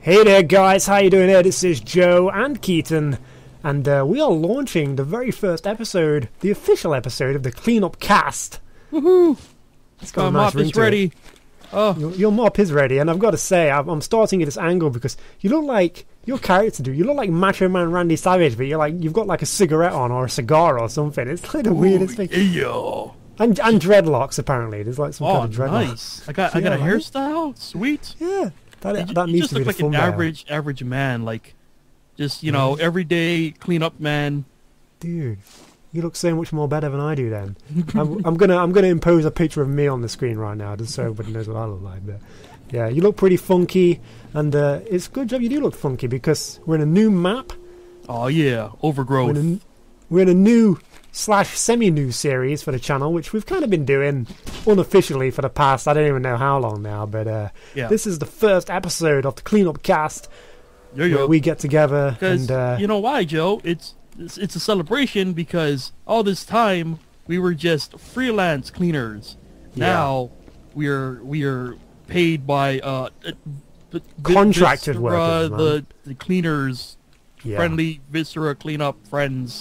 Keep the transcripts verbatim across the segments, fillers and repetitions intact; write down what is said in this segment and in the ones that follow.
Hey there guys, how you doing there? This is Joe and Keaton, and uh, we are launching the very first episode, the official episode of the Cleanup Cast. Woohoo! It's got My a nice mop ring is to ready. it. Oh, Your, your mop is ready, and I've got to say, I'm, I'm starting at this angle because you look like, your character do, you look like Macho Man Randy Savage, but you're like, you've got like a cigarette on or a cigar or something. It's like the weirdest thing. yeah. And, and dreadlocks apparently, there's like some Oh, kind of dreadlocks. nice. I got I got Yeah, a right? hairstyle. Sweet. Yeah, that, You, that you needs just to be look the like an thumbnail. average average man, like just you know everyday cleanup man. Dude, you look so much more better than I do. Then I'm, I'm gonna I'm gonna impose a picture of me on the screen right now, just so everybody knows what I look like. But yeah, you look pretty funky, and uh, it's a good job you do look funky because we're in a new map. Oh yeah, We're overgrowth. in a, we're in a new slash semi-new series for the channel, which we've kind of been doing unofficially for the past I don't even know how long now. But uh, Yeah. this is the first episode of the Cleanup Cast. Yo yo. Where we get together Because and uh, you know why, Joe? It's, it's it's a celebration because all this time we were just freelance cleaners. Yeah. Now we are we are paid by uh, uh b- Contracted Viscera, workers, man. the the cleaners, yeah. friendly Viscera cleanup friends,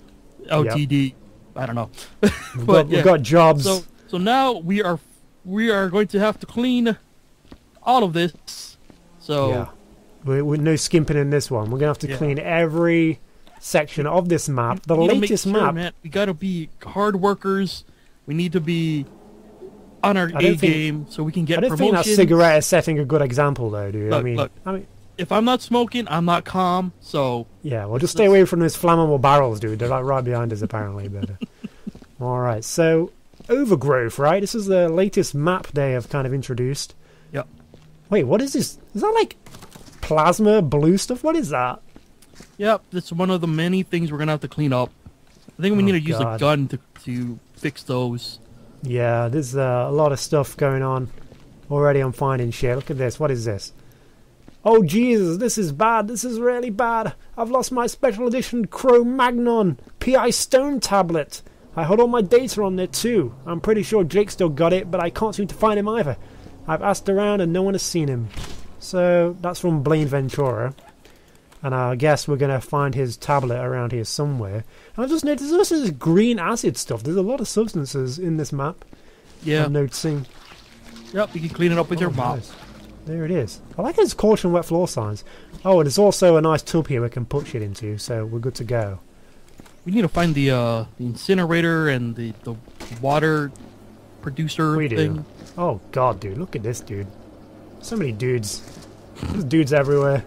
L T D. I don't know. We've, but got, yeah. we've got jobs. So so now we are we are going to have to clean all of this. So. Yeah. We're, we're no skimping in this one. We're gonna have to Yeah. clean every section of this map. The We need to make latest sure, map. man, we gotta be hard workers. We need to be on our I A don't think- game so we can I get don't think promotions. that cigarette is setting a good example, though, dude. I Look, mean, look. I mean, If I'm not smoking, I'm not calm. So yeah. Well, just stay away from those flammable barrels, dude. They're like right behind us, apparently. But uh, all right. So, overgrowth, right? This is the latest map they have kind of introduced. Yep. Wait, what is this? Is that like plasma blue stuff? What is that? yep, that's one of the many things we're gonna have to clean up. I think we Oh, need to use God. a gun to to fix those. Yeah, there's uh, a lot of stuff going on already. I'm finding shit. Look at this. What is this? Oh, Jesus, this is bad. This is really bad. I've lost my special edition Cro-Magnon P I Stone tablet. I had all my data on there too. I'm pretty sure Jake still got it, but I can't seem to find him either. I've asked around and no one has seen him. So, that's from Blaine Ventura. And I guess we're going to find his tablet around here somewhere. And I've just noticed there's also this green acid stuff. There's a lot of substances in this map. Yeah. I'm noticing. Yep, you can clean it up with your Oh, mop. nice. There it is. I like his caution wet floor signs. Oh, and there's also a nice tub here we can put shit into, so we're good to go. We need to find the uh the incinerator and the the water producer We do. thing. Oh god, dude, look at this dude. So many dudes. There's dudes everywhere.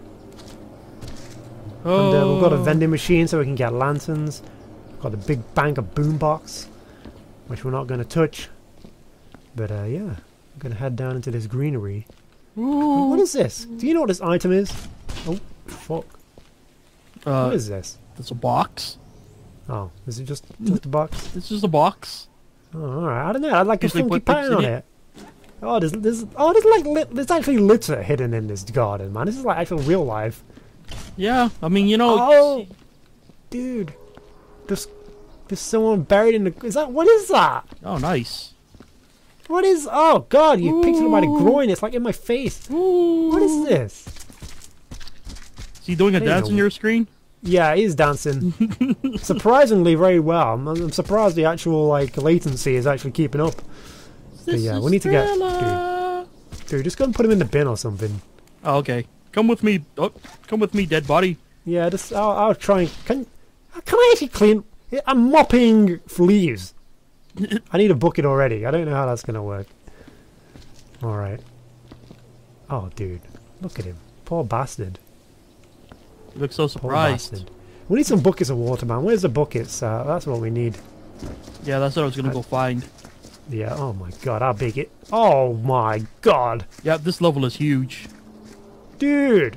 Oh. And uh, we've got a vending machine so we can get lanterns. We've got a big bank of boombox, which we're not going to touch. But uh, yeah, we're going to head down into this greenery. Ooh. What is this? Do you know what this item is? Oh, fuck. Uh, What is this? It's a box. Oh, is it just, just a box? It's just a box. Oh, alright. I don't know. I'd like a Usually funky put things pattern in on it. it. Oh, there's, there's, oh, there's like, lit, there's actually litter hidden in this garden, man. This is like actual real life. Yeah, I mean, you know. Oh, dude, there's, there's someone buried in the. Is that what is that? Oh, nice. What is? Oh God, you picked it up by the Ooh. groin. It's like in my face. What is this? Is he doing a I don't dance know. on your screen? Yeah, he's dancing. Surprisingly, very well. I'm, I'm surprised the actual like latency is actually keeping up. This yeah, is we need to get- Thriller. Dude, just go and put him in the bin or something. Oh, okay. Come with me. Oh, come with me, dead body. Yeah, just I'll, I'll try and can can I actually clean? I'm mopping leaves. I need a bucket already. I don't know how that's gonna work. All right. Oh, dude, look at him, poor bastard. You look so Poor surprised. bastard. We need some buckets of water, man. Where's the buckets? Uh, that's what we need. Yeah, that's what I was gonna I- go find. Yeah. Oh my God, how big it? Oh my God, Yeah, this level is huge. dude.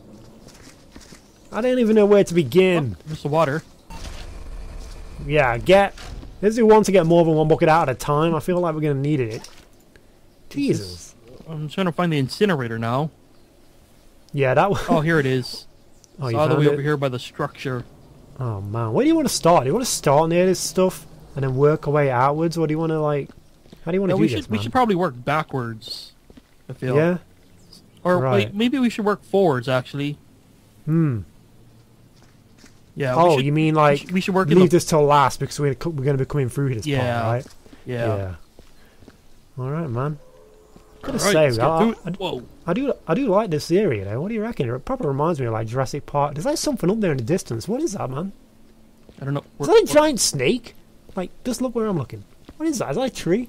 I don't even know where to begin. Oh, there's the water. Yeah, get. Is it one to get more than one bucket out at a time? I feel like we're gonna need it. Jesus. I'm trying to find the incinerator now. Yeah, that. Was, Oh, here it is. oh, It's you all the found way it? over here by the structure. Oh man, where do you want to start? Do you want to start near this stuff and then work our way outwards, or do you want to like? How do you want to Yeah, do we this, should we man? should probably work backwards. I feel. Yeah. Or Right. wait, maybe we should work forwards actually. Hmm. Yeah. Oh, we should, you mean we like should, we should work in leave the, this till last because we're we're going to be coming through this Yeah. part, right? yeah. All right, man. Gotta All right, say, let's get I, through I, it. Whoa. I do I do like this area though. What do you reckon? It probably reminds me of like Jurassic Park. There's like something up there in the distance. What is that, man? I don't know. Is We're- that a giant snake? Like, just look where I'm looking. What is that? Is that a tree?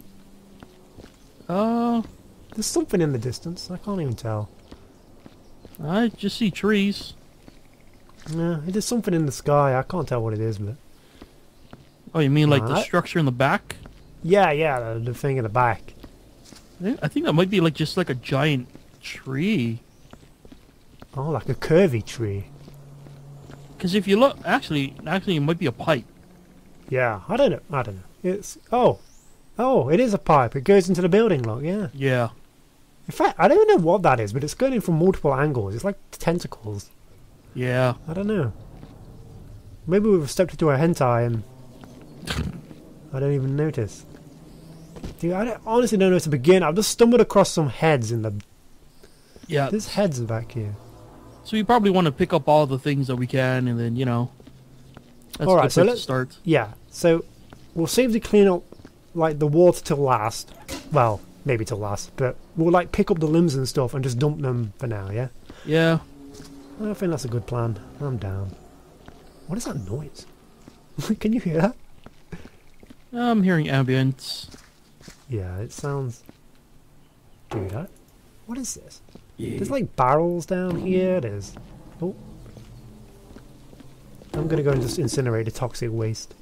Uh, There's something in the distance. I can't even tell. I just see trees. Yeah, there's something in the sky. I can't tell what it is, but Oh, you mean like Uh, the I- structure in the back? yeah, yeah, the, the thing in the back. I think, I think that might be like just like a giant tree. Oh, like a curvy tree. Because if you look, actually, actually, it might be a pipe. Yeah, I don't know. I don't know. It's oh, oh, it is a pipe. It goes into the building, look. Yeah. Yeah. In fact, I don't know what that is, but it's going in from multiple angles. It's like tentacles. Yeah. I don't know. Maybe we've stepped into a hentai and I don't even notice. Dude, I don't, honestly don't know where to begin. I've just stumbled across some heads in the. Yeah. There's heads back here. So we probably want to pick up all the things that we can, and then you know. That's All a right, good so place to let's- start. Yeah, so we'll save the clean up, like the water till last. Well, maybe till last, but we'll like pick up the limbs and stuff and just dump them for now. Yeah, Yeah. I think that's a good plan. I'm down. What is that noise? Can you hear that? I'm hearing ambience. Yeah, it sounds. Dude, I... what is this? Yeah. There's like barrels down here. There's. Oh. I'm gonna go and just incinerate the toxic waste.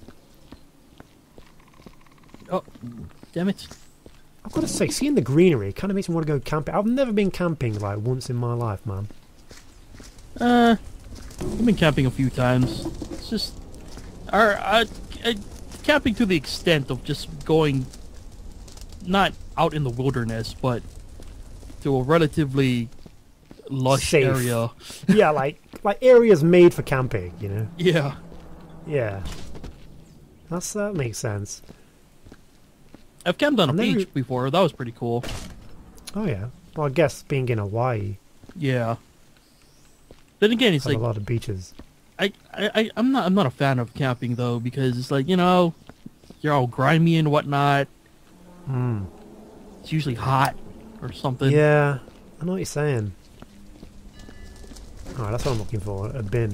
Oh, damn it. I've got to say, seeing the greenery kind of makes me want to go camping. I've never been camping like once in my life, man. Uh, I've been camping a few times. It's just, or uh, uh, camping to the extent of just going, not out in the wilderness, but to a relatively lush Safe. area. Yeah, like like areas made for camping, you know. Yeah. Yeah, that's that makes sense. I've camped on a I've never- beach before. That was pretty cool. Oh yeah. Well, I guess being in Hawaii, Yeah. Then again, it's has like a lot of beaches. I, I, I, I'm not, I'm not a fan of camping though, because it's like, you know, you're all grimy and whatnot. Hmm. It's usually hot or something. Yeah, I know what you're saying. Alright, that's what I'm looking for, a bin.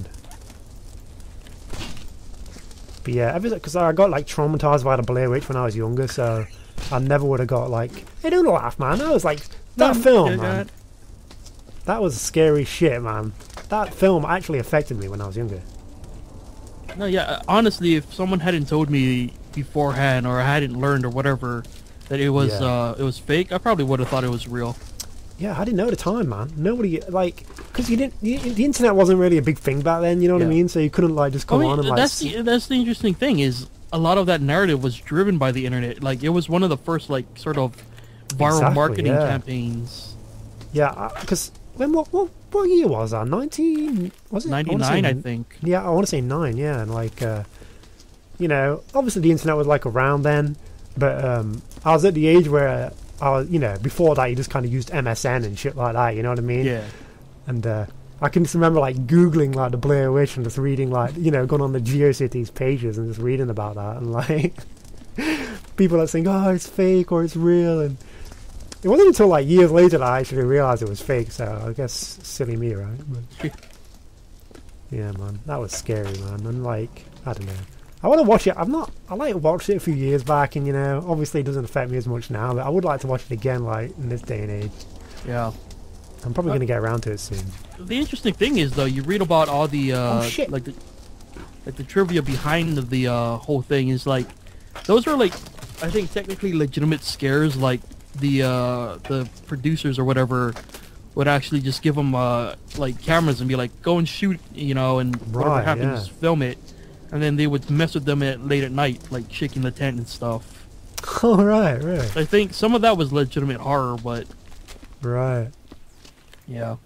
But yeah, because I got like traumatized by the Blair Witch when I was younger, so I never would have got like, hey, don't laugh, man. I was like, that Um, film, yeah, man. God. That was scary shit, man. That film actually affected me when I was younger. No, yeah, uh, honestly, if someone hadn't told me beforehand, or I hadn't learned or whatever, that it was, Yeah. uh, it was fake, I probably would have thought it was real. Yeah, I didn't know at the time, man. Nobody, like, because you didn't, the, the internet wasn't really a big thing back then, you know what I Yeah. mean? So you couldn't, like, just come I mean, on and, like, that's the, that's the interesting thing, is a lot of that narrative was driven by the internet. Like, it was one of the first, like, sort of viral Exactly, marketing yeah. campaigns. yeah, because when, what, what, what year was that? nineteen, was it? I wanna say ninety-nine, I n- think. Yeah, I want to say nine, yeah, and, like, uh, you know, obviously the internet was, like, around then, but um, I was at the age where I was, you know, before that you just kind of used M S N and shit like that, you know what I mean? Yeah. And uh, I can just remember like googling like the Blair Witch and just reading like, you know, going on the GeoCities pages and just reading about that, and like people are saying, oh, it's fake or it's real, and it wasn't until like years later that I actually realized it was fake. So I guess silly me, right? But, yeah, man, that was scary, man. And like, I don't know. I want to watch it. I've not. I like watched it a few years back, and you know, obviously it doesn't affect me as much now. But I would like to watch it again, like in this day and age. Yeah. I'm probably Uh, going to get around to it soon. The interesting thing is, though, you read about all the, uh, Oh, shit. like the, like the trivia behind the uh, whole thing is like, those are like, I think technically legitimate scares. Like the uh, the producers or whatever would actually just give them uh, like cameras and be like, go and shoot, you know, and whatever Right, happens, yeah. film it, and then they would mess with them at late at night, like shaking the tent and stuff. Oh, right, right, I think some of that was legitimate horror, but right. yeah.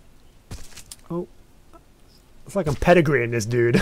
It's like I'm pedigreeing this dude.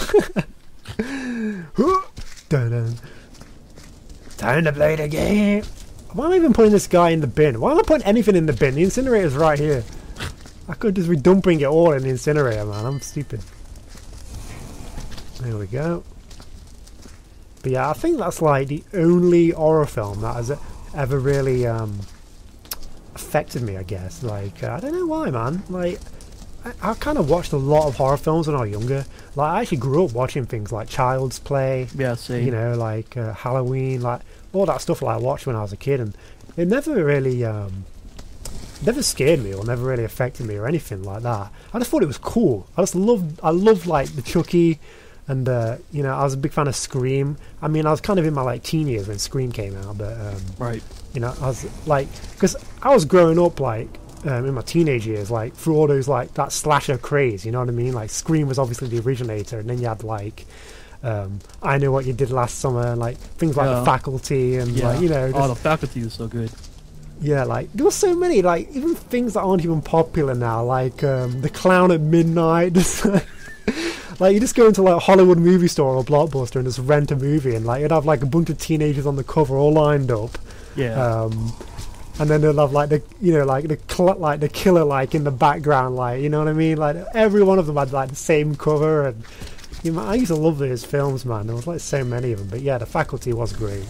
Dun-dun. Time to play the game. Why am I even putting this guy in the bin? Why am I putting anything in the bin? The incinerator's right here. I could just be dumping it all in the incinerator, man. I'm stupid. There we go. But yeah, I think that's like the only horror film that has ever really um, affected me, I guess. Like, uh, I don't know why, man. Like, I, I kind of watched a lot of horror films when I was younger. Like, I actually grew up watching things like Child's Play. Yeah, same. You know, like uh, Halloween, like all that stuff like I watched when I was a kid. And it never really... Um, never scared me or never really affected me or anything like that. I just thought it was cool. I just loved, I loved like the Chucky... And, uh, you know, I was a big fan of Scream. I mean, I was kind of in my, like, teen years when Scream came out, but, um, right. you know, I was, like, because I was growing up, like, um, in my teenage years, like, through all those, like, that slasher craze, you know what I mean? Like, Scream was obviously the originator, and then you had, like, um, I Know What You Did Last Summer, and, like, things like Yeah. The Faculty, and, Yeah. like, you know... Oh, just- The Faculty is so good. yeah, like, there were so many, like, even things that aren't even popular now, like, um, The Clown at Midnight, just, like... Like, you just go into, like, a Hollywood movie store or Blockbuster and just rent a movie, and, like, you'd have, like, a bunch of teenagers on the cover all lined up. Yeah. Um, and then they'll have, like, the, you know, like, the cl- like the killer, like, in the background, like, you know what I mean? Like, every one of them had, like, the same cover, and, you know, I used to love those films, man. There was, like, so many of them. But, yeah, The Faculty was great.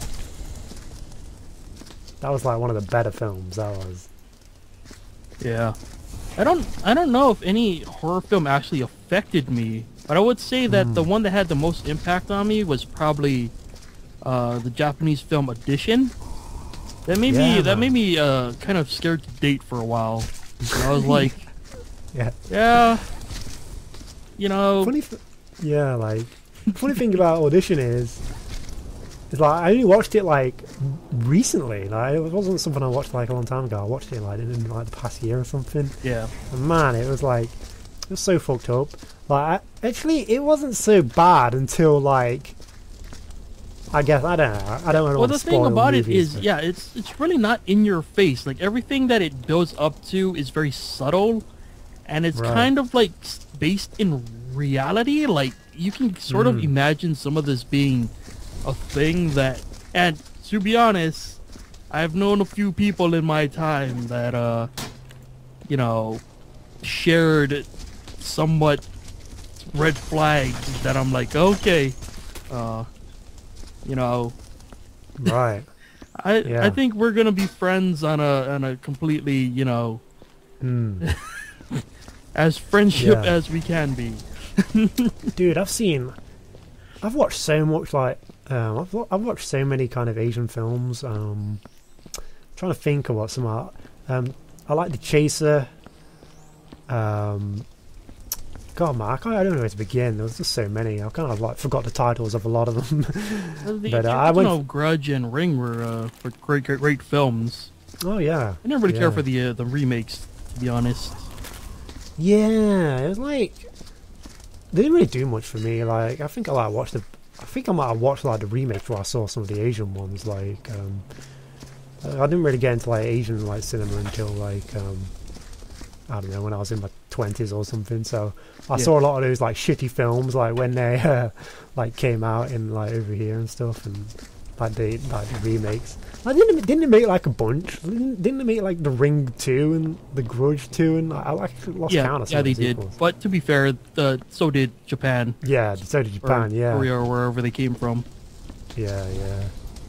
That was, like, one of the better films, that was. Yeah. I don't I don't know if any horror film actually affected me, but I would say that Mm. the one that had the most impact on me was probably uh, the Japanese film Audition. That made Yeah, me that man. made me uh, kind of scared to date for a while. And I was like, Yeah. yeah, you know, Funny, th- yeah, like funny thing about Audition is, is like I only watched it like recently. Like it wasn't something I watched like a long time ago. I watched it like in like the past year or something. yeah, And man, it was like it was so fucked up. Like I, actually, it wasn't so bad until like I guess I don't know. I don't want to. well, the thing about it movies, is, but- yeah, it's it's really not in your face. Like everything that it builds up to is very subtle, and it's Right. kind of like s- based in reality. Like you can sort of Mm. imagine some of this being a thing that, and to be honest, I've known a few people in my time that, uh, you know, shared somewhat red flags that I'm like, okay, uh, you know. right. I Yeah. I think we're gonna be friends on a on a completely, you know, Mm. as friendship Yeah. as we can be. Dude, I've seen, I've watched so much like, um, I've, wa- I've watched so many kind of Asian films. Um, trying to think of what some are. Um, I like The Chaser. Um, God, man, I, can't, I don't know where to begin. There was just so many. I kind of like forgot the titles of a lot of them. The But, uh, I original went- Grudge and Ring were uh, were great, great great films. Oh yeah, I never really Yeah. care for the uh, the remakes, to be honest. yeah. It was like they didn't really do much for me. Like I think I like watched the. I think I might have watched like the remake before I saw some of the Asian ones. Like um, I didn't really get into like Asian like cinema until like um, I don't know, when I was in my twenties or something. So I Yeah. saw a lot of those like shitty films like when they uh, like came out in like over here and stuff, and like the like the remakes. Like, didn't didn't they make like a bunch? Didn't, didn't they make like The Ring two and The Grudge two, and I, I actually lost yeah, count of some yeah, of they the did. sequels. But to be fair, the so did Japan, Yeah, so did Japan. or Yeah, Korea, or wherever they came from. yeah, yeah.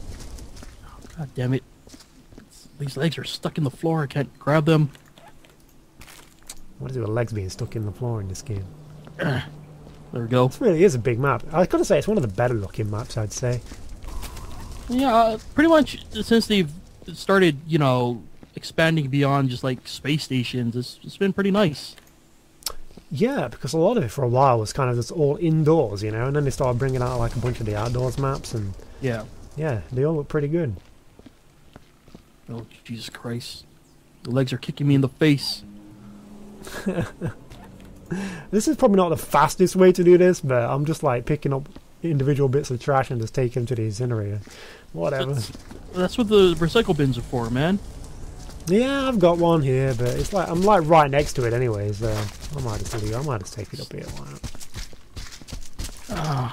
God damn it! These legs are stuck in the floor. I can't grab them. What is it with legs being stuck in the floor in this game? There we go. It really is a big map. I gotta say, it's one of the better looking maps, I'd say. Yeah, uh, pretty much since they've started, you know, expanding beyond just like space stations, it's, it's been pretty nice. Yeah, because a lot of it for a while was kind of just all indoors, you know, and then they started bringing out like a bunch of the outdoors maps, and Yeah. yeah, they all look pretty good. Oh, Jesus Christ. The legs are kicking me in the face. This is probably not the fastest way to do this, but I'm just like picking up individual bits of trash and just taking them to the incinerator. Whatever. That's, that's what the recycle bins are for, man. Yeah, I've got one here, but it's like I'm like right next to it anyway, so I might just leave. I might just take it up here. Why not? Ah,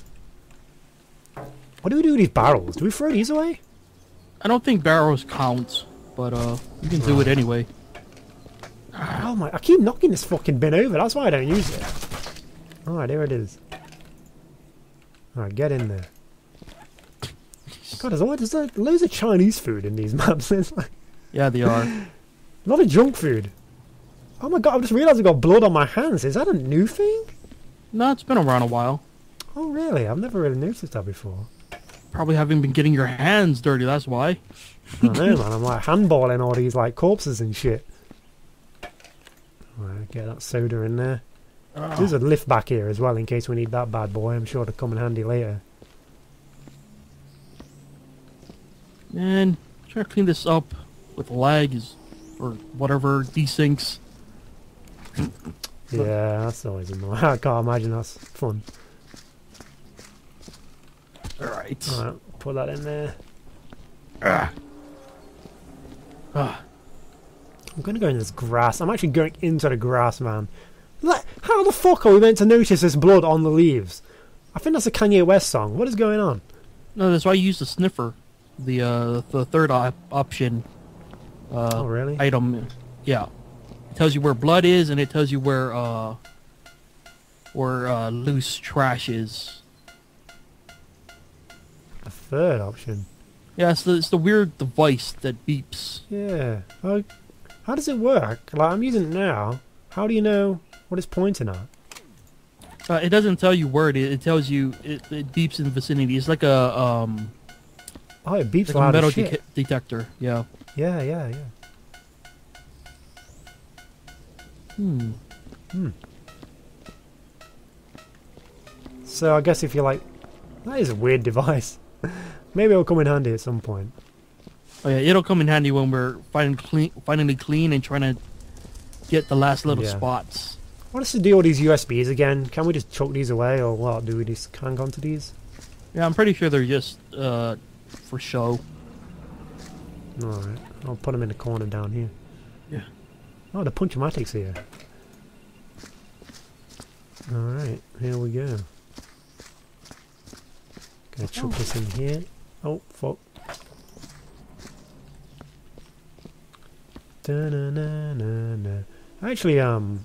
What do we do with these barrels? Do we throw these away? I don't think barrels count, but uh, you can do it anyway. Oh my, I keep knocking this fucking bin over, that's why I don't use it. Alright, here it is. Alright, get in there. God, there's, always, there's like loads of Chinese food in these maps. There's like Yeah, they are. a lot of junk food. Oh my god, I just realised I got blood on my hands. Is that a new thing? No, it's been around a while. Oh really? I've never really noticed that before. Probably haven't been getting your hands dirty, that's why. I know, man. I'm like handballing all these like corpses and shit. Alright, get that soda in there. Oh. There's a lift back here as well in case we need that bad boy. I'm sure it'll come in handy later. Man, trying to clean this up with lags or whatever, desyncs. Yeah, that's always annoying. I can't imagine that's fun. Alright. Alright, put that in there. Ah. Ah. I'm gonna go in this grass. I'm actually going into the grass, man. Like, how the fuck are we meant to notice this blood on the leaves? I think that's a Kanye West song. What is going on? No, that's why I used the sniffer. The uh, the third op option. Uh, Oh, really? Item. Yeah. It tells you where blood is, and it tells you where uh, where uh, loose trash is. A third option. Yeah, it's the, it's the weird device that beeps. Yeah. Uh, how does it work? Like, I'm using it now. How do you know what it's pointing at? Uh, it doesn't tell you where it is. It tells you it, it beeps in the vicinity. It's like a um, Oh, it beeps like a loud metal as shit. de detector. Yeah. Yeah, yeah, yeah. Hmm. Hmm. So I guess if you like, that is a weird device. Maybe it'll come in handy at some point. Oh yeah, it'll come in handy when we're finally clean, finally clean and trying to get the last little Yeah. spots. What is the deal with these U S Bs again? Can we just chuck these away, or what? Do we just hang on to these? Yeah, I'm pretty sure they're just uh, for show. Alright, I'll put them in the corner down here. Yeah. Oh, the Punch-O-Matic's here. Alright, here we go. Gonna chuck Oh. this in here. Oh, fuck. Da-na-na-na-na. Actually, um...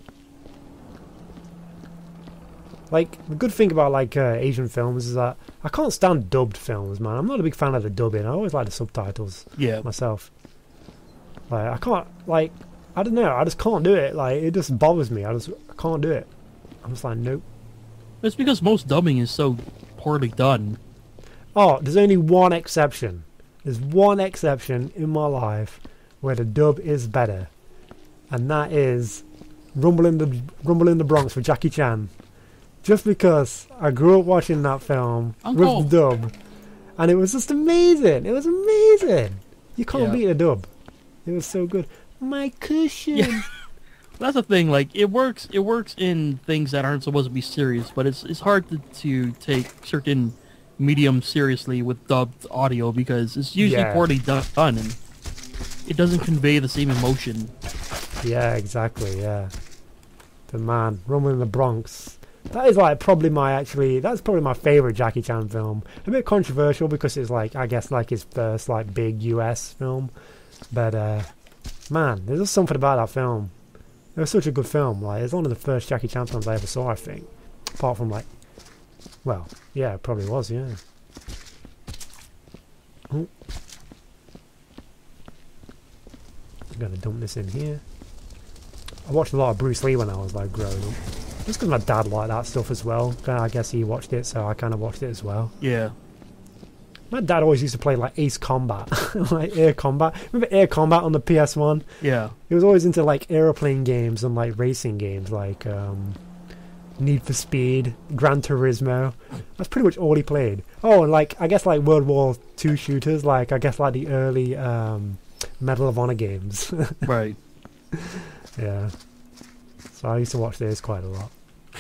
like, the good thing about, like, uh, Asian films is that I can't stand dubbed films, man. I'm not a big fan of the dubbing. I always like the subtitles Yeah. myself. Like, I can't, like, I don't know. I just can't do it. Like, it just bothers me. I just I can't do it. I'm just like, nope. It's because most dubbing is so poorly done. Oh, there's only one exception. There's one exception in my life where the dub is better, and that is Rumble in the Rumble in the Bronx for Jackie Chan. Just because I grew up watching that film Uncle. with the dub, and it was just amazing. It was amazing. You can't Yeah. beat a dub. It was so good. My cushion. Yeah. That's the thing. Like it works. It works in things that aren't supposed to be serious, but it's it's hard to, to take certain mediums seriously with dubbed audio because it's usually Yeah. poorly do- done and it doesn't convey the same emotion. Yeah, exactly. Yeah. The man, Rumble in the Bronx. That is like probably my actually. That's probably my favorite Jackie Chan film. A bit controversial because it's like I guess like his first like big U S film, but uh, man, there's just something about that film. It was such a good film. Like it's one of the first Jackie Chan films I ever saw. I think, apart from like, well, yeah, it probably was. Yeah. Oh. I'm gonna dump this in here. I watched a lot of Bruce Lee when I was like growing up. Just because my dad liked that stuff as well. I guess he watched it, so I kind of watched it as well. Yeah. My dad always used to play like Ace Combat, like Air Combat. Remember Air Combat on the P S one? Yeah. He was always into like aeroplane games and like racing games, like um, Need for Speed, Gran Turismo. That's pretty much all he played. Oh, and like I guess like World War Two shooters, like I guess like the early um, Medal of Honor games. Right. Yeah. So I used to watch those quite a lot.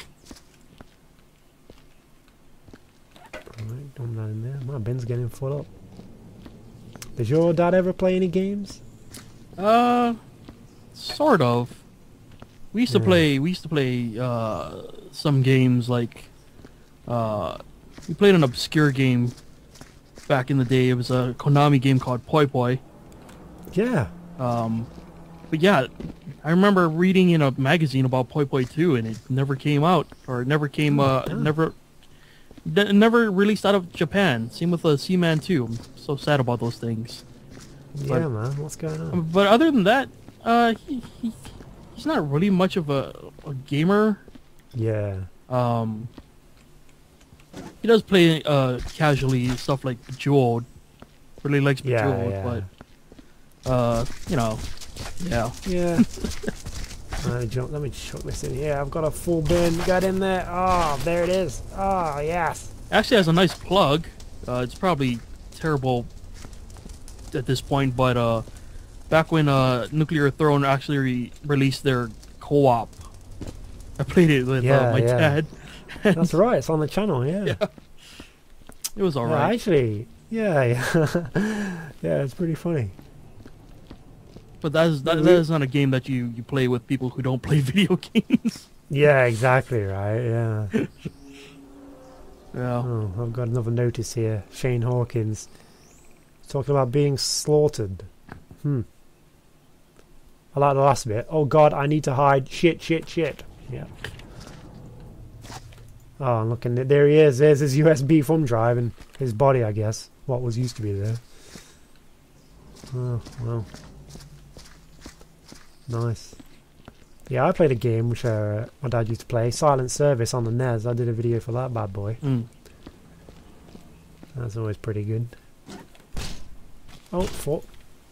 Alright, dump that in there. My bin's getting full up. Did your dad ever play any games? Uh, sort of. We used to Yeah. play. We used to play uh some games like uh we played an obscure game back in the day. It was a Konami game called Poi Poi. Yeah. Um, but yeah, I remember reading in a magazine about Poi Poi two, and it never came out, or it never came, uh, Oh. never, it never released out of Japan. Same with uh, Seaman two. I'm so sad about those things. Yeah, But- man. What's going on? But other than that, uh, he, he he's not really much of a, a gamer. Yeah. Um, he does play uh casually stuff like Bejeweled. Really likes Yeah, Bejeweled, yeah. but uh, you know, yeah. Yeah. Let me jump. Let me chuck this in here. I've got a full bin. Got in there. Oh, there it is. Oh, yes. Actually has a nice plug. Uh, it's probably terrible at this point, but uh, back when uh Nuclear Throne actually re- released their co-op, I played it with Yeah, uh, my yeah. dad. That's right. It's on the channel. Yeah. Yeah. It was Yeah, alright. actually. Yeah, yeah. Yeah, it's pretty funny. But that is that, We- that is not a game that you, you play with people who don't play video games. Yeah, exactly right. Yeah. Yeah. Oh, I've got another notice here. Shane Hawkins talking about being slaughtered. Hmm. I like the last bit. Oh God, I need to hide. Shit, shit, shit. Yeah. Oh, I'm looking. There he is. There's his U S B thumb drive and his body, I guess. What was used to be there. Oh, well. Nice. Yeah, I played a game which uh, my dad used to play. Silent Service on the N E S. I did a video for that bad boy. Mm. That's always pretty good. Oh, fuck.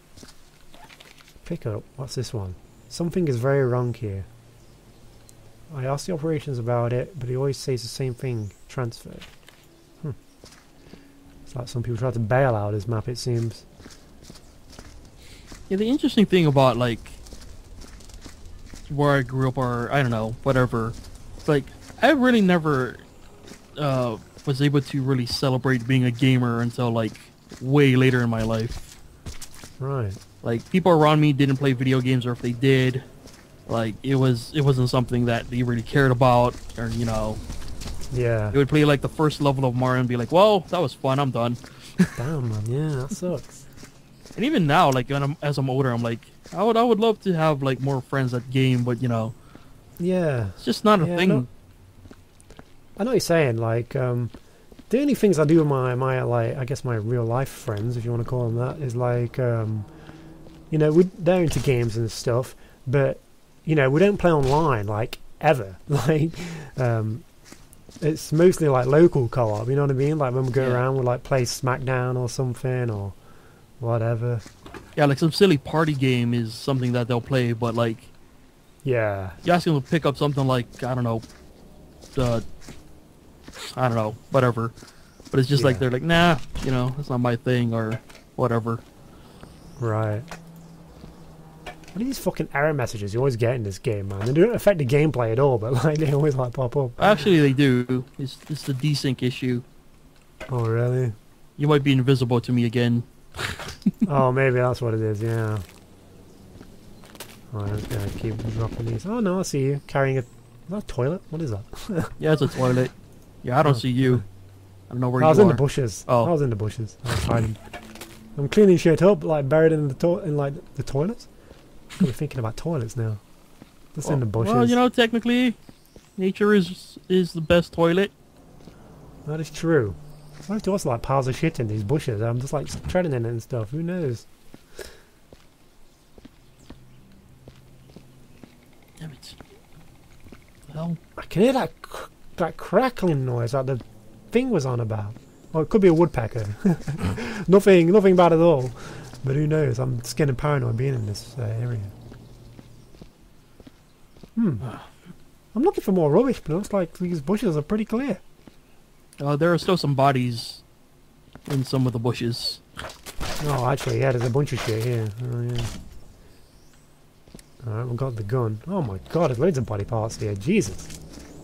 Pick up. What's this one? Something is very wrong here. I asked the operations about it, but he always says the same thing. Transferred. Hmm. It's like some people try to bail out his map, it seems. Yeah, the interesting thing about like where I grew up, or I don't know, whatever. It's like I really never uh, was able to really celebrate being a gamer until like way later in my life. Right. Like people around me didn't play video games, or if they did, like it was it wasn't something that they really cared about, or you know, Yeah. they would play like the first level of Mario and be like, "Well, that was fun. I'm done." Damn, man. Yeah, that sucks. And even now, like when I'm, as I'm older, I'm like, I would I would love to have like more friends that game, but you know, Yeah. it's just not a Yeah, thing. no. I know what you're saying. Like, um, the only things I do with my, my, like, I guess my real life friends, if you want to call them that, is like, um, you know, we they're into games and stuff, but, you know, we don't play online, like, ever. Like, um, it's mostly like local co-op, you know what I mean? Like when we go Yeah. around, we'll like play Smackdown or something or whatever. Yeah, like some silly party game is something that they'll play, but like Yeah. you ask them to pick up something like I don't know, uh, I don't know, whatever. But it's just like Yeah. they're like, nah, you know, that's not my thing or whatever. Right. What are these fucking error messages you always get in this game, man? They don't affect the gameplay at all, but like they always like pop up. Actually, they do. It's it's the desync issue. Oh, really? You might be invisible to me again. Oh, maybe that's what it is, yeah. Alright, I'm just gonna keep dropping these. Oh, no, I see you. Carrying a... Is that a toilet? What is that? Yeah, it's a toilet. Yeah, I don't Oh, see you. I don't know where I you was are. in the bushes. Oh. I was in the bushes. I was hiding. I'm cleaning shit up, like buried in the to- in like the toilets. I'm thinking about toilets now. Just in the bushes. Well, you know, technically, nature is is the best toilet. That is true. What if there was like piles of shit in these bushes? I'm just like treading in it and stuff. Who knows? Damn it. Well, I can hear that cr- that crackling noise that the thing was on about. Or it could be a woodpecker. nothing, nothing bad at all. But who knows? I'm just getting paranoid being in this uh, area. Hmm. I'm looking for more rubbish, but it looks like these bushes are pretty clear. uh, there are still some bodies in some of the bushes. Oh, actually, yeah, there's a bunch of shit here. Oh, yeah. Alright, we've got the gun. Oh my god, there's loads of body parts here. Jesus.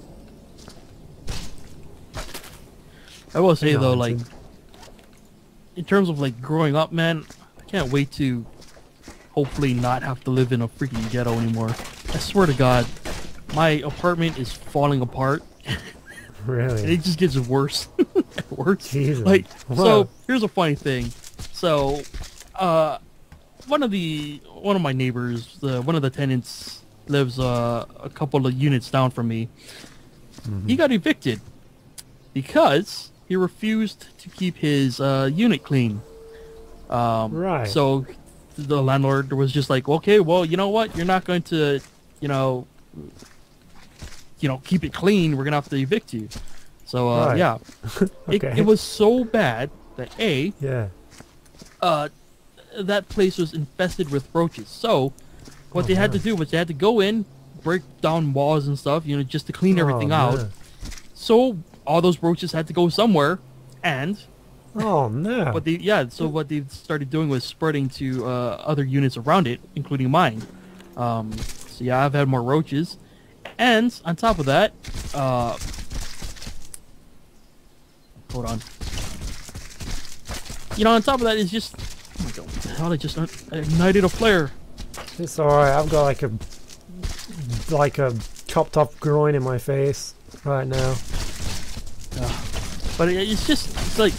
I will say Hang though, on, like Tim. in terms of like growing up, man, I can't wait to hopefully not have to live in a freaking ghetto anymore. I swear to God, my apartment is falling apart, and Really? it just gets worse, and worse. Jesus. Like, Wow. so here's a funny thing. So, uh, one of the one of my neighbors, the one of the tenants lives uh, a couple of units down from me. Mm-hmm. He got evicted because he refused to keep his uh, unit clean. Um, Right. So the landlord was just like, okay, well, you know what? You're not going to, you know, you know, keep it clean. We're gonna have to evict you. So uh, Right. yeah, Okay. it, it was so bad that a Yeah. uh, that place was infested with roaches. So what Oh, they had man. to do was they had to go in, break down walls and stuff, you know, just to clean everything Oh, out. man. So all those roaches had to go somewhere, and Oh no. what they yeah, so what they started doing was spreading to uh, other units around it, including mine. Um, so yeah, I've had more roaches, and on top of that, uh, hold on. You know, on top of that is just oh my God, what the hell? I just I ignited a flare. It's alright, I've got like a like a chopped off groin in my face right now. But it, it's just it's like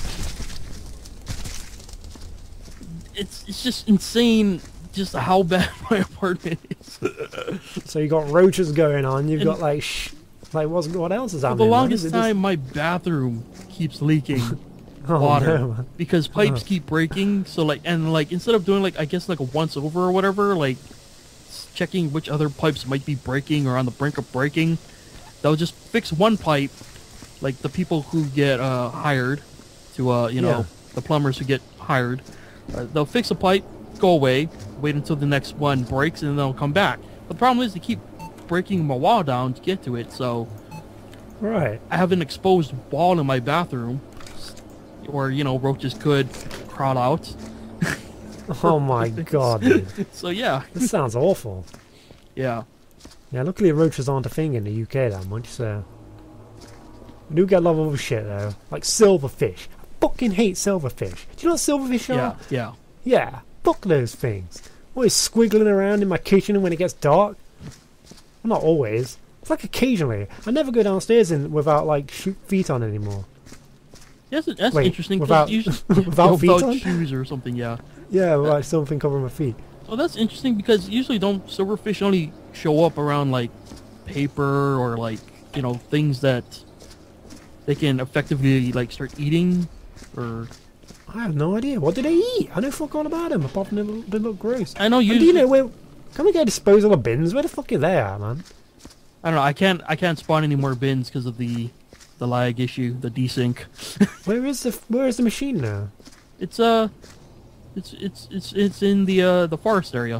it's it's just insane just how bad my apartment is. So you got roaches going on, you've And- got like sh like what's what else is For happening? the man? longest Is it just- time, my bathroom keeps leaking oh, water no, man. because pipes Uh-huh. keep breaking. So like, and like instead of doing like I guess like a once over or whatever, like s- checking which other pipes might be breaking or on the brink of breaking, they'll just fix one pipe. Like the people who get uh, hired to, uh, you know, Yeah. the plumbers who get hired, uh, they'll fix a pipe, go away, wait until the next one breaks, and then they'll come back. But the problem is they keep breaking my wall down to get to it, so Right. I have an exposed wall in my bathroom where, you know, roaches could crawl out. Oh my god, dude. So yeah, This sounds awful. yeah. Yeah, luckily roaches aren't a thing in the U K that much, so we do get a lot of other shit though. Like silverfish. I fucking hate silverfish. Do you know what silverfish Yeah, are? yeah. Yeah, fuck those things. Always squiggling around in my kitchen when it gets dark. Well, not always. It's like occasionally. I never go downstairs in without like shoe- feet on anymore. That's, that's Wait, interesting. 'cause without- usually, without yeah, feet without on? shoes or something, yeah. Yeah, with, like something covering my feet. Well, that's interesting because usually don't silverfish only show up around like paper or like you know things that they can effectively like start eating or I have no idea. What do they eat? I know fuck all about them apart from they look, they look gross. I know And you. do you know where? Can we get disposal bins? Where the fuck are they at, man? I don't know. I can't. I can't spawn any more bins because of the the lag issue, the desync. Where is the Where is the machine now? It's uh, it's it's it's it's in the uh the forest area.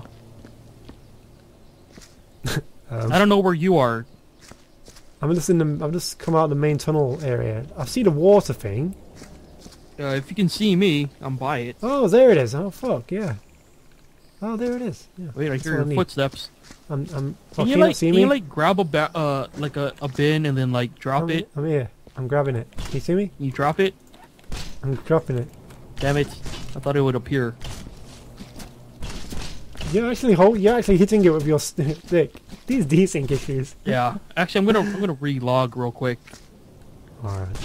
Um, I don't know where you are. I'm just in the. I've just come out of the main tunnel area. I see the water thing. Uh, if you can see me, I'm by it. Oh, there it is. Oh fuck yeah. Oh, there it is. Yeah. Wait, I That's hear what your need. footsteps. I'm. I'm. Oh, Can you can like not see can me? you like grab a ba- uh like a, a bin and then like drop I'm, it? I'm here. I'm grabbing it. Can you see me? You drop it? I'm dropping it. Damn it! I thought it would appear. You're actually hold. You're actually hitting it with your stick. These desync issues. Yeah. Actually, I'm gonna I'm gonna relog real quick. All right.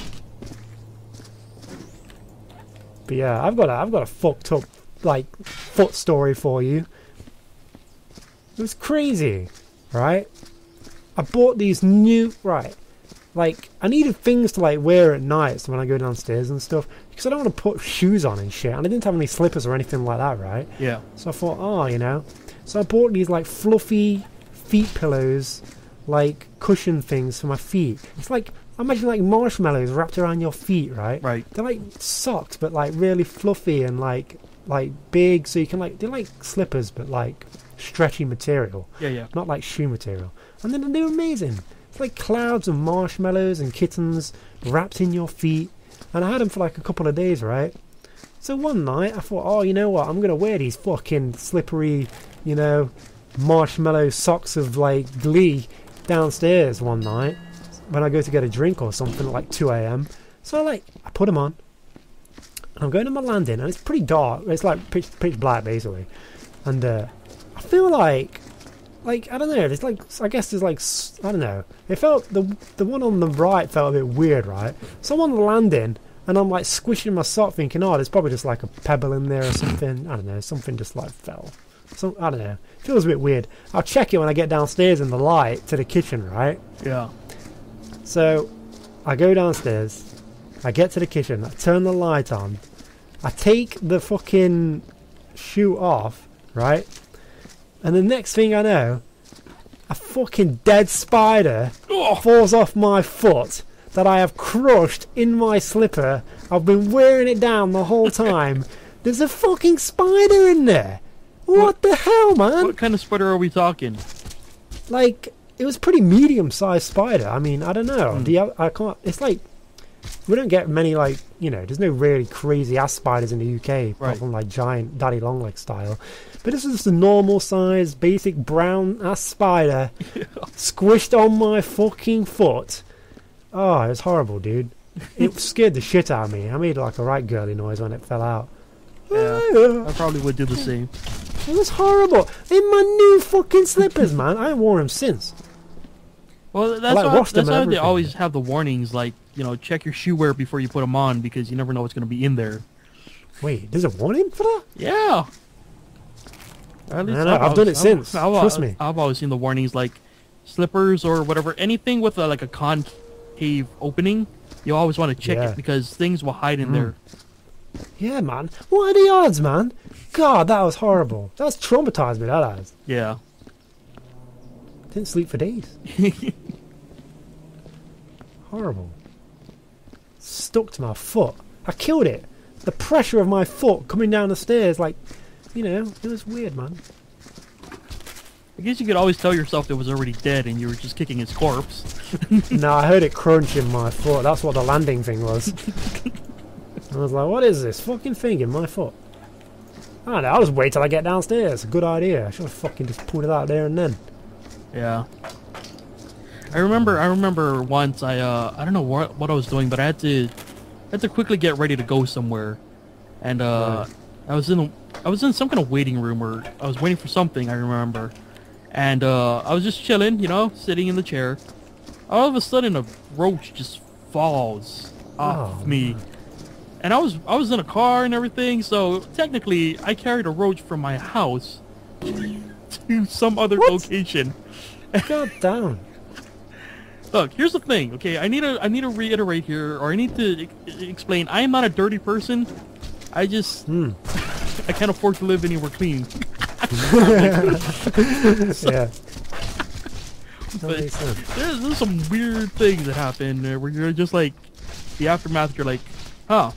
But yeah, I've got a, I've got a fucked up like foot story for you. It was crazy, right? I bought these new right, like I needed things to like wear at night so when I go downstairs and stuff because I don't want to put shoes on and shit. And I didn't have any slippers or anything like that, right? Yeah. So I thought, oh, you know. So I bought these like fluffy feet pillows, like cushion things for my feet. It's like imagine like marshmallows wrapped around your feet, right? Right. They're like socks, but like really fluffy and like like big, so you can like they're like slippers, but like stretchy material, Yeah. Yeah. not like shoe material. And then they're amazing. It's like clouds of marshmallows and kittens wrapped in your feet. And I had them for like a couple of days, right? So one night I thought, oh, you know what? I'm gonna wear these fucking slippery, you know, marshmallow socks of like glee downstairs one night when I go to get a drink or something at like two a m. So like I put them on. And I'm going to my landing and it's pretty dark. It's like pitch, pitch black basically. And uh, I feel like, like I don't know. There's like I guess there's like s- I don't know. It felt the the one on the right felt a bit weird, right? So I'm on the landing And I'm like squishing my sock thinking, oh, there's probably just like a pebble in there or something. I don't know, something just like fell. So, I don't know. Feels a bit weird. I'll check it when I get downstairs in the light to the kitchen, right? Yeah. So, I go downstairs. I get to the kitchen. I turn the light on. I take the fucking shoe off, right? And the next thing I know, a fucking dead spider Oh. falls off my foot that I have crushed in my slipper. I've been wearing it down the whole time. There's a fucking spider in there. What, What- the hell, man? What kind of spider are we talking? Like, it was pretty medium-sized spider. I mean, I don't know. Hmm. Do you, I can't. It's like we don't get many, like, you know. There's no really crazy ass spiders in the U K, apart Right. from like giant daddy long leg style. But this is just a normal size, basic brown ass spider squished on my fucking foot. Oh, it was horrible, dude. It scared the shit out of me. I made like a right girly noise when it fell out. Yeah. I probably would do the same. It was horrible. In my new fucking slippers, man. I haven't worn them since. Well, that's like, why, washed them that's and why they everything. always have the warnings, like, you know, check your shoe wear before you put them on because you never know what's going to be in there. Wait, there's a warning for that? Yeah. At I know, I've done it since. Trust me. I've always seen the warnings, like slippers or whatever, anything with a, like a concave opening. You always want to check Yeah. it because things will hide in Mm. there. Yeah, man. What are the odds, man? God, that was horrible. That's traumatized me, that has. Yeah. Didn't sleep for days. Horrible. Stuck to my foot. I killed it. The pressure of my foot coming down the stairs, like, you know, it was weird, man. I guess you could always tell yourself it was already dead and you were just kicking its corpse. No, I heard it crunch in my foot. That's what the landing thing was. I was like, what is this fucking thing in my foot? I don't know, I'll just wait till I get downstairs. Good idea. I should have fucking just pulled it out there and then. Yeah. I remember I remember once I uh I don't know what what I was doing, but I had to I had to quickly get ready to go somewhere. And uh Right. I was in a, I was in some kind of waiting room or I was waiting for something, I remember. And uh I was just chilling, you know, sitting in the chair. All of a sudden a roach just falls off Oh, me. And I was I was in a car and everything, so technically I carried a roach from my house to some other What? location. God damn. Look, here's the thing, okay? I need to I need to reiterate here, or I need to e- explain. I am not a dirty person. I just Hmm. I can't afford to live anywhere clean. Yeah. That But makes sense. there's, there's some weird things that happen uh, where you're just like, the aftermath. You're like, huh?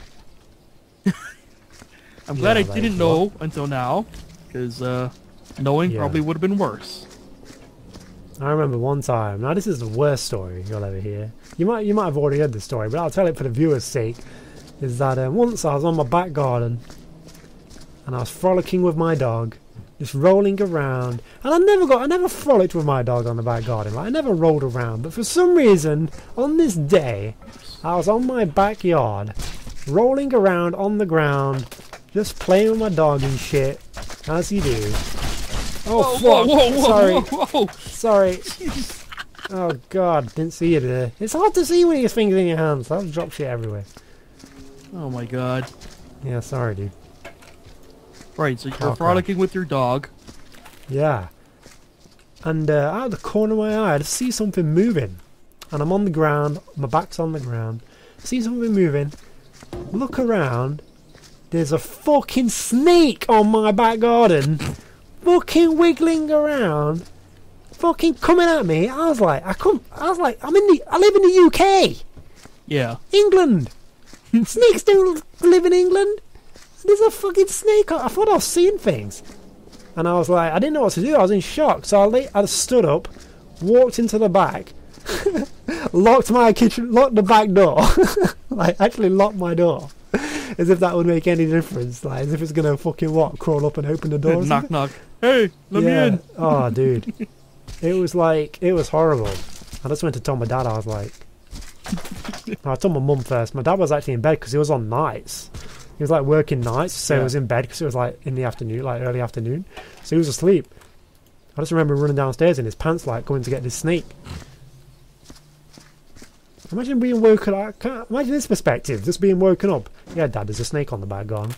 I'm glad Yeah, I like, didn't know until now, because uh, knowing Yeah. probably would have been worse. I remember one time. Now this is the worst story you'll ever hear. You might you might have already heard the story, but I'll tell it for the viewers' sake. Is that uh, once I was on my back garden and I was frolicking with my dog, just rolling around. And I never got I never frolicked with my dog on the back garden. Like I never rolled around. But for some reason, on this day, I was on my backyard, rolling around on the ground, just playing with my dog and shit, as you do. Oh whoa, fuck! whoa, whoa, Sorry. whoa, whoa! Sorry. Oh god, didn't see you there. It's hard to see when your fingers in your hands. I'll drop shit everywhere. Oh my god! Yeah, sorry, dude. Right, so you're crap. frolicking with your dog. Yeah. And uh, out of the corner of my eye, I just see something moving. And I'm on the ground, my back's on the ground. See something moving. Look around. There's a fucking snake on my back garden. Fucking wiggling around. Fucking coming at me. I was like, I come. I was like, I'm in the. I live in the U K, Yeah. England. Snakes don't live in England. There's a fucking snake. I thought I was seeing things, and I was like, I didn't know what to do. I was in shock. So I, lay, I stood up, walked into the back, locked my kitchen, locked the back door. Like actually locked my door, as if that would make any difference. Like as if it's gonna fucking what crawl up and open the door. or knock something. knock. Hey, let yeah. me in. Oh, dude. It was like, it was horrible. I just went to tell my dad, I was like... I told my mum first. My dad was actually in bed because he was on nights. He was like working nights, so Yeah. he was in bed because it was like in the afternoon, like early afternoon. So he was asleep. I just remember running downstairs in his pants like going to get this snake. Imagine being woken up. Can't, imagine this perspective, just being woken up. Yeah, Dad, there's a snake on the back garden.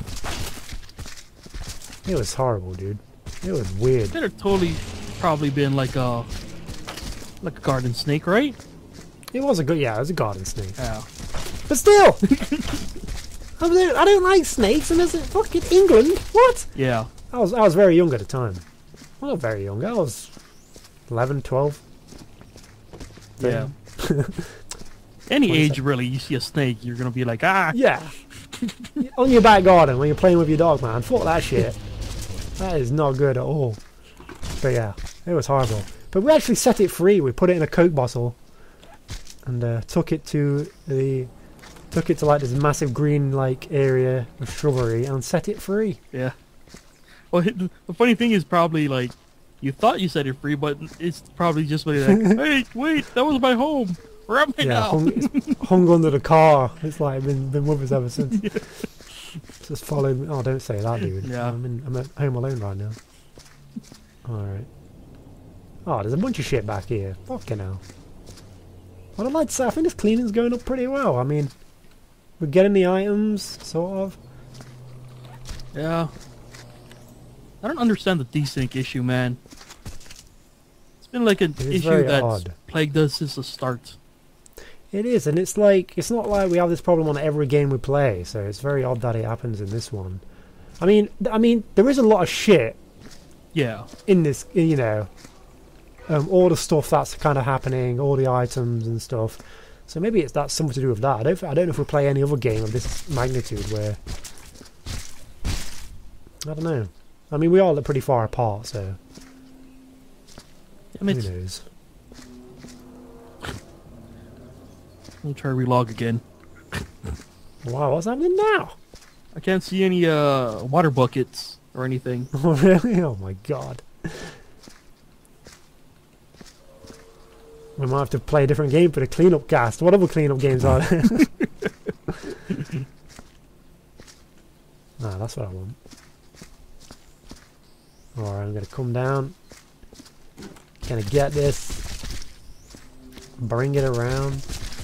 It was horrible, dude. It was weird. Could have totally probably been like a like a garden snake, right? It was a good, yeah, it was a garden snake. Yeah. But still, I don't, I don't like snakes, and there's a fucking England. What? Yeah. I was, I was very young at the time. Well, not very young. I was eleven, twelve. Yeah. Any What is age, really, you see a snake, you're gonna be like, ah. Yeah. On your back garden when you're playing with your dog, man. Fuck that shit. That is not good at all. But yeah, it was horrible. But we actually set it free. We put it in a Coke bottle and uh, took it to the took it to like this massive green like area of shrubbery and set it free. Yeah. Well, it- the funny thing is probably like you thought you set it free, but it's probably just like, hey, wait, that was my home. Where am I Yeah, now? hung, it's hung under the car. It's like been been with us ever since. Yeah. Just followed me. Oh, don't say that, dude. Yeah. I'm in, I'm at home alone right now. All right. Oh, there's a bunch of shit back here. Fucking hell. What I'd like to say, I think this cleaning's going up pretty well. I mean, we're getting the items, sort of. Yeah. I don't understand the desync issue, man. It's been like an It is issue very that's odd. plagued us since the start. It is, and it's like, it's not like we have this problem on every game we play, so it's very odd that it happens in this one. I mean, th- I mean, there is a lot of shit Yeah. in this, you know, um, all the stuff that's kind of happening, all the items and stuff. So maybe it's that's something to do with that. I don't, I don't know if we play any other game of this magnitude where, I don't know. I mean, we all look pretty far apart, so I mean, who it's- knows? We'll try to relog again. Wow, what's happening now? I can't see any uh water buckets or anything. Oh, really? Oh my god. We might have to play a different game for the cleanup cast. What other cleanup games are there? Ah, that's what I want. Alright, I'm gonna come down. Gonna get this. Bring it around.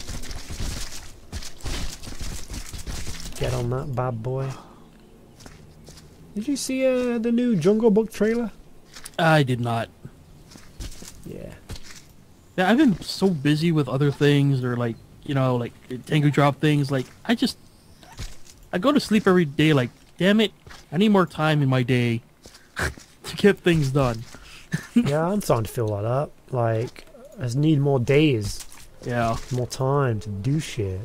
Get on that bad boy. Did you see uh, the new Jungle Book trailer? I did not. Yeah. Yeah, I've been so busy with other things or like, you know, like Tango Drop things. Like, I just, I go to sleep every day like, damn it, I need more time in my day to get things done. Yeah, I'm starting to feel like that. Like, I just need more days, Yeah. more time to do shit.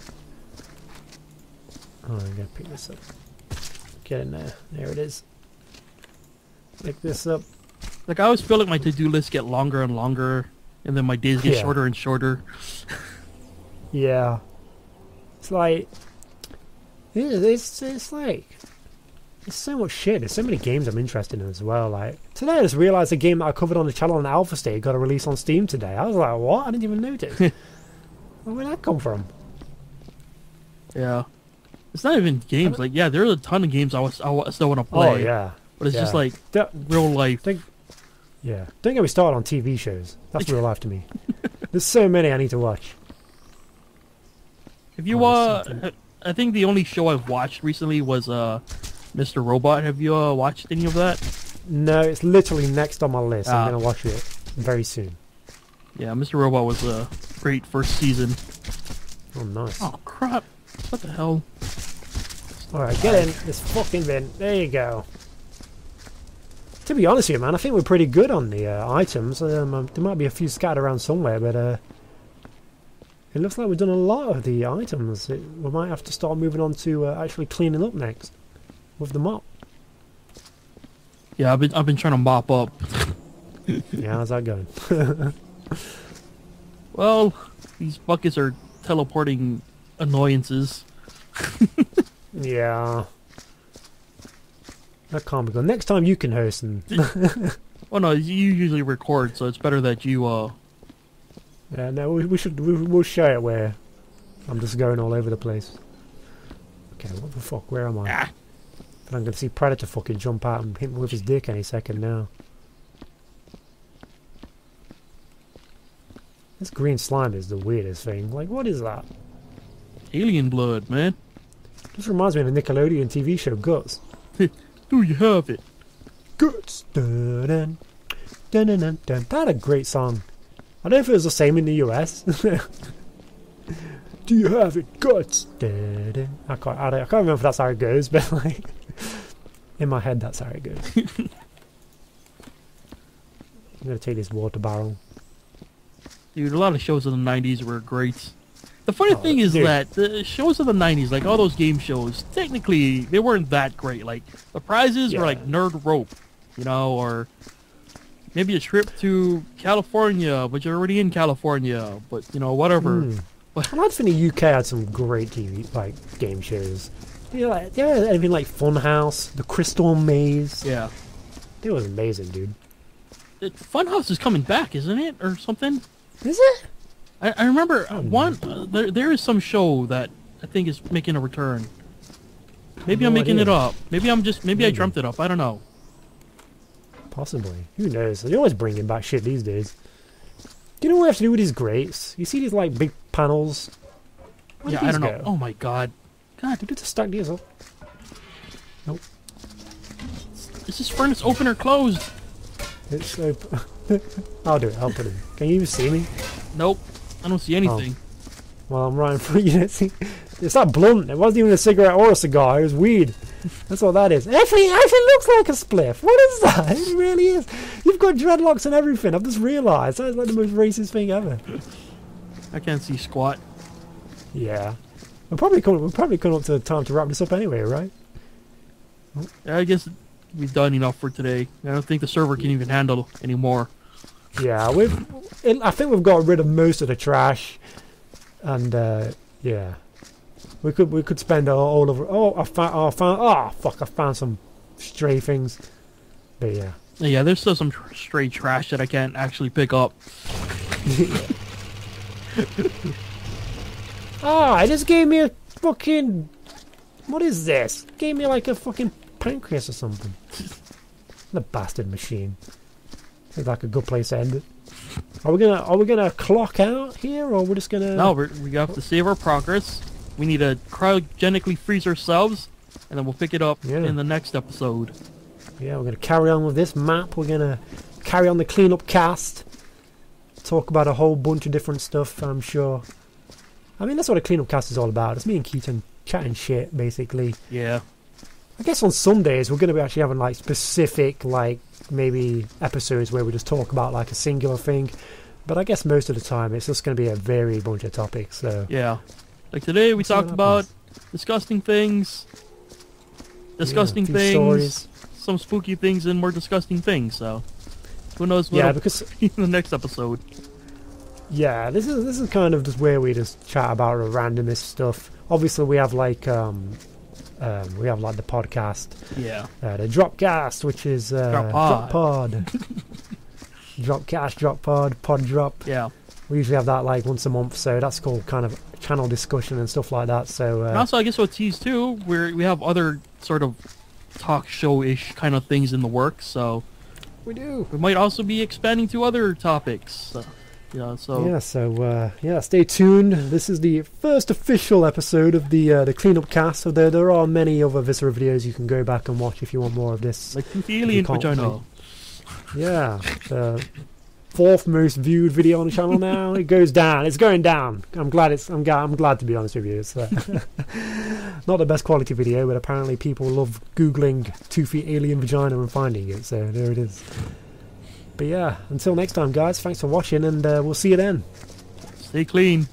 Oh, I'm gonna pick this up. Get in there. There it is. Pick this up. Like, I always feel like my to-do lists get longer and longer, and then my days get Yeah. shorter and shorter. Yeah. It's like, it is, it's, it's like, there's so much shit. There's so many games I'm interested in as well. Like, today I just realised a game that I covered on the channel on Alpha State got a release on Steam today. I was like, what? I didn't even notice. Where did that come from? Yeah. It's not even games. Like, yeah, there's a ton of games I, was, I wa- still want to play. Oh, yeah. But it's just Yeah. like Don't- real life. Don't, yeah. Don't get me started on T V shows. That's real life to me. There's so many I need to watch. Have you, Oh, uh, something. I think the only show I've watched recently was, uh, Mister Robot. Have you, uh, watched any of that? No, it's literally next on my list. Ah. I'm going to watch it very soon. Yeah, Mister Robot was a great first season. Oh, nice. Oh, crap. What the hell? Alright, get in this fucking bin. There you go. To be honest with you, man, I think we're pretty good on the uh, items. Um, um, there might be a few scattered around somewhere, but uh, it looks like we've done a lot of the items. It, we might have to start moving on to uh, actually cleaning up next with the mop. Yeah, I've been, I've been trying to mop up. Yeah, how's that going? Well, these buckets are teleporting annoyances. Yeah. That can't be good. Next time you can host and... Well, no, you usually record, so it's better that you, uh... Yeah, no, we, we should... We, we'll show it where I'm just going all over the place. Okay, what the fuck? Where am I? Ah, And I'm going to see Predator fucking jump out and hit me with his dick any second now. This green slime is the weirdest thing. Like, what is that? Alien blood, man. This reminds me of the Nickelodeon T V show Guts. Do you have it? Guts. Dun, dun, dun, dun, dun, dun. That had a great song. I don't know if it was the same in the U S. Do you have it? Guts. Dun, dun. I can't. I, don't, I can't remember if that's how it goes, but like in my head, that's how it goes. I'm gonna take this water barrel. Dude, a lot of shows in the nineties were great. The funny Oh, thing is dude. that the shows of the nineties, like all those game shows, technically they weren't that great. Like the prizes Yeah. were like Nerd Rope, you know, or maybe a trip to California, but you're already in California. But you know, whatever. Mm. But- I like think the U K had some great T V like game shows. You know, like, there was anything like Funhouse, the Crystal Maze. Yeah, It was amazing, dude. it, Funhouse is coming back, isn't it, or something? Is it? I, I remember Oh, one. Uh, there, there is some show that I think is making a return. Maybe No I'm making idea. it up. Maybe I'm just. Maybe I Maybe. dreamt it up. I don't know. Possibly. Who knows? They're always bringing back shit these days. Do you know what we have to do with these grates? You see these like big panels? Where Yeah, did I these don't know. go? Oh my god. God, Did we just stack these up? is this furnace open or closed? It's open. I'll do it. I'll put it in. Can you see me? Nope. I don't see anything. Well, I'm right in front of you. See? It's not blunt. It wasn't even a cigarette or a cigar. It was weed. That's what that is. Actually, it actually looks like a spliff. What is that? It really is. You've got dreadlocks and everything. I've just realised. That's like the most racist thing ever. I can't see squat. Yeah. We're probably coming, we're probably coming up to the time to wrap this up anyway, right? I guess we've done enough for today. I don't think the server can even handle anymore. Yeah, we've. It, I think we've got rid of most of the trash, and uh, yeah, we could we could spend all, all over. Oh, I found. Oh, I found. Oh, fuck! I found some stray things. But yeah, Yeah, there's still some tr- stray trash that I can't actually pick up. ah, it just gave me a fucking. What is this? Gave me like a fucking pancreas or something. The bastard machine. Seems like a good place to end it. Are we gonna Are we gonna clock out here, or we're just gonna? No, we're, we have to save our progress. We need to cryogenically freeze ourselves, and then we'll pick it up Yeah. in the next episode. Yeah, we're going to carry on with this map. We're going to carry on the cleanup cast. Talk about a whole bunch of different stuff, I'm sure. I mean, that's what a cleanup cast is all about. It's me and Keaton chatting shit, basically. Yeah. I guess on some days we're going to be actually having, like, specific, like, maybe episodes where we just talk about, like, a singular thing. But I guess most of the time it's just going to be a varied bunch of topics, so... Yeah. Like today we Let's see what talked about happens. disgusting things, disgusting a few things, stories. some spooky things, and more disgusting things. So who knows what Yeah, will because... be in the next episode. Yeah, this is this is kind of just where we just chat about the randomest stuff. Obviously, we have like um, um we have like the podcast, Yeah. uh, the Dropcast, which is uh, Drop Drop Pod. Pod, Dropcast, Drop Pod, Pod Drop. Yeah. We usually have that like once a month, so that's called kind of channel discussion and stuff like that. So And uh, also, I guess we'll tease too, where we have other sort of talk show-ish kind of things in the works. So we do. we might also be expanding to other topics. So, yeah. So Yeah, so uh, yeah, stay tuned. This is the first official episode of the uh, the cleanup cast. So there there are many other Viscera videos you can go back and watch if you want more of this. like the alien can't vagina. Yeah, the fourth most viewed video on the channel now. It goes down. It's going down. I'm glad it's. I'm, ga- I'm glad to be honest with you. It's uh, not the best quality video, but apparently people love googling toothy alien vagina and finding it. So there it is. But yeah, until next time, guys. Thanks for watching, and uh, we'll see you then. Stay clean.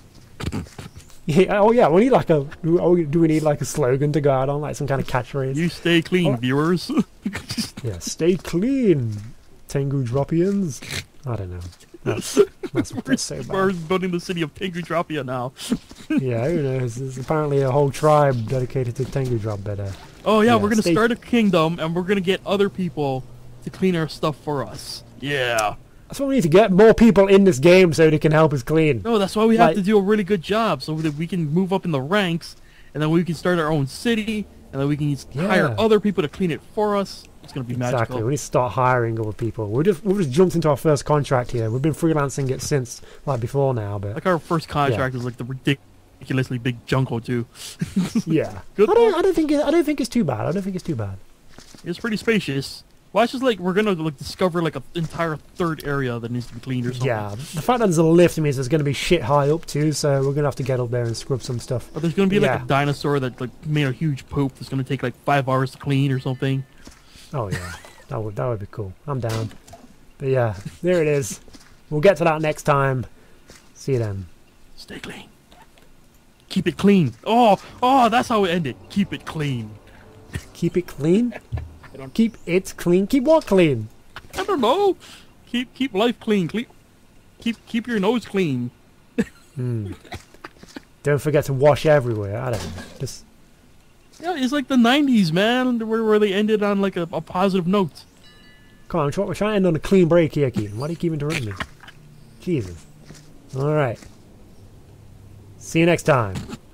Yeah. Oh yeah. We need like a. Do oh, do we need like a slogan to go out on, like some kind of catchphrase? You stay clean, Oh. viewers. Yeah. Stay clean, Tengu Dropians. I don't know. That's, that's, that's so We're bad. building the city of Tengudropia now. Yeah, who knows? There's apparently a whole tribe dedicated to Tengu Drop, but uh, Oh yeah, Yeah, we're gonna stay- start a kingdom, and we're gonna get other people to clean our stuff for us. Yeah. that's what we need to get more people in this game so they can help us clean. No, that's why we have Like- to do a really good job, so that we can move up in the ranks, and then we can start our own city, and then we can hire Yeah. other people to clean it for us. It's gonna be Exactly. magical. We need to start hiring other people. We just we just jumped into our first contract here. We've been freelancing it since like before now, but Like our first contract is like the ridiculously big Junko too. yeah. Good I don't. luck. I don't think. It, I don't think it's too bad. I don't think it's too bad. It's pretty spacious. Well, it's just like we're gonna like discover like an entire third area that needs to be cleaned or something. Yeah. The fact that there's a lift means there's going to be shit high up too, so we're gonna have to get up there and scrub some stuff. Or there's gonna be like Yeah. a dinosaur that like made a huge poop that's gonna take like five hours to clean or something. Oh yeah. That would that would be cool. I'm down. But yeah, there it is. We'll get to that next time. See you then. Stay clean. Keep it clean. Oh, oh, that's how it ended. Keep it clean. Keep it clean. I don't, Keep it clean. Keep what clean? I don't know. Keep keep life clean. Keep keep keep your nose clean. Hmm. Don't forget to wash everywhere. I don't know. Just Yeah, it's like the nineties, man, where where they ended on like a, a positive note. come on. I'm try- We're trying to end on a clean break here, Keaton. Why do you keep interrupting me? Jesus. All right. See you next time.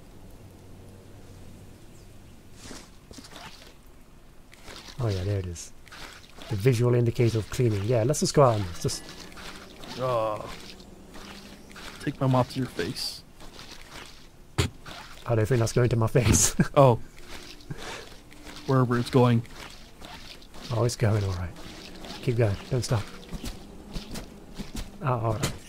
Oh yeah, there it is. The visual indicator of cleaning. Yeah, let's just go out on this. Just Oh. Take my mop to your face. I don't think that's going to my face. Oh. Wherever it's going. Oh, it's going all right. Keep going. Don't stop. Oh, all right.